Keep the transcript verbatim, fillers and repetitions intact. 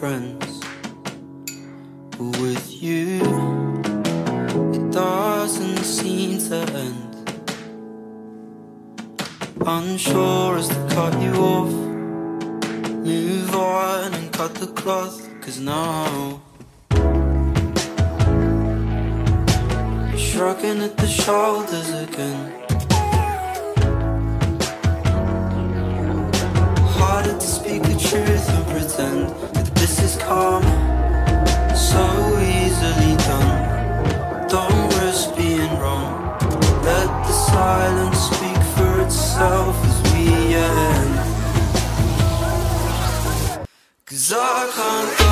friends. But with you, it doesn't seem to end. Unsure as to cut you off, move on and cut the cloth. Cause now you're shrugging at the shoulders again. Harder to speak the truth and pretend that this is calm, so easily done. Don't risk being wrong. Let the silence speak for itself as we end. Cause I can't